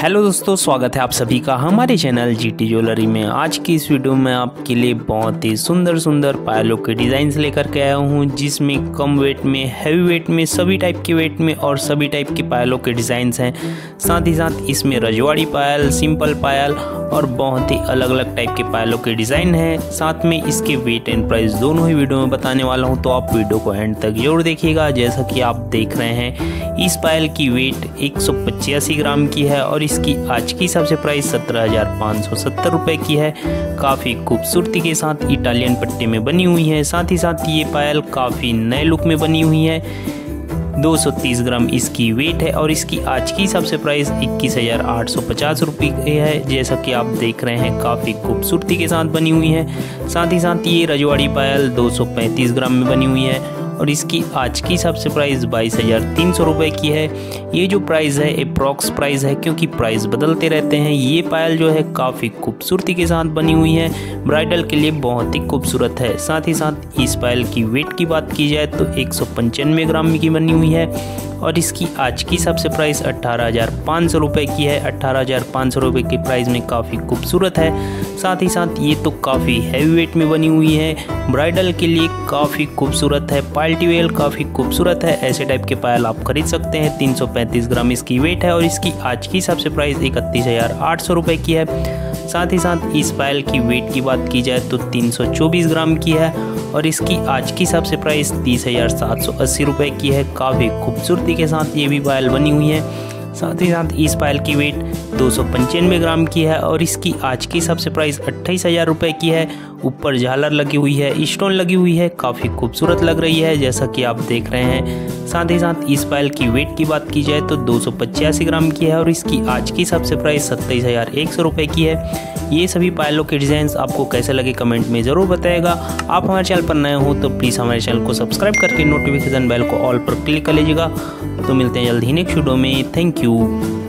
Hello दोस्तों, स्वागत है आप सभी का हमारे चैनल जीटी ज्वेलरी में। आज की इस वीडियो में आपके लिए बहुत ही सुंदर सुंदर पायलों के डिज़ाइंस लेकर के आया हूं, जिसमें कम वेट में, हैवी वेट में, सभी टाइप के वेट में और सभी टाइप के पायलों के डिज़ाइंस हैं। साथ ही साथ इसमें रजवाड़ी पायल, सिंपल पायल और बहुत ही अलग अलग टाइप के पायलों के डिज़ाइन हैं। साथ में इसके वेट एंड प्राइस दोनों ही वीडियो में बताने वाला हूँ, तो आप वीडियो को एंड तक जरूर देखिएगा। जैसा कि आप देख रहे हैं, इस पायल की वेट 185 ग्राम की है और इसकी आज की सबसे प्राइस 17,570 रुपये की है। काफ़ी खूबसूरती के साथ इटालियन पट्टे में बनी हुई है। साथ ही साथ ये पायल काफ़ी नए लुक में बनी हुई है। 230 ग्राम इसकी वेट है और इसकी आज की सबसे प्राइस 21,850 रुपये की है। जैसा कि आप देख रहे हैं, काफ़ी खूबसूरती के साथ बनी हुई है। साथ ही साथ ये रजवाड़ी पायल 235 ग्राम में बनी हुई है और इसकी आज की सबसे प्राइस 22,300 रुपये की है। ये जो प्राइस है अप्रॉक्स प्राइस है, क्योंकि प्राइस बदलते रहते हैं। ये पायल जो है काफ़ी खूबसूरती के साथ बनी हुई है, ब्राइडल के लिए बहुत ही खूबसूरत है। साथ ही साथ इस पायल की वेट की बात की जाए तो 195 ग्राम की बनी हुई है और इसकी आज की सबसे प्राइस 18,500 रुपये की है। 18,500 रुपये की प्राइस में काफ़ी खूबसूरत है। साथ ही साथ ये तो काफ़ी हैवी वेट में बनी हुई है, ब्राइडल के लिए काफ़ी खूबसूरत है, पार्टी वेयर काफ़ी खूबसूरत है। ऐसे टाइप के पायल आप खरीद सकते हैं। 335 ग्राम इसकी वेट है और इसकी आज की सबसे प्राइस 31,800 रुपये की है। साथ ही साथ इस पायल की वेट की बात की जाए तो 324 ग्राम की है और इसकी आज की सबसे प्राइस 30,780 रुपये की है। काफ़ी खूबसूरती के साथ ये भी पायल बनी हुई है। साथ ही साथ इस पायल की वेट 295 ग्राम की है और इसकी आज की सबसे प्राइस 28,000 रुपये की है। ऊपर झालर लगी हुई है, स्टोन लगी हुई है, काफ़ी खूबसूरत लग रही है, जैसा कि आप देख रहे हैं। साथ ही साथ इस पायल की वेट की बात की जाए तो 285 ग्राम की है और इसकी आज की सबसे प्राइस 27,100 रुपये की है। ये सभी पायलों के डिज़ाइंस आपको कैसे लगे कमेंट में ज़रूर बताइएगा। आप हमारे चैनल पर नए हो तो प्लीज़ हमारे चैनल को सब्सक्राइब करके नोटिफिकेशन बेल को ऑल पर क्लिक कर लीजिएगा। तो मिलते हैं जल्द ही नेक्स्ट वीडियो में। Thank you.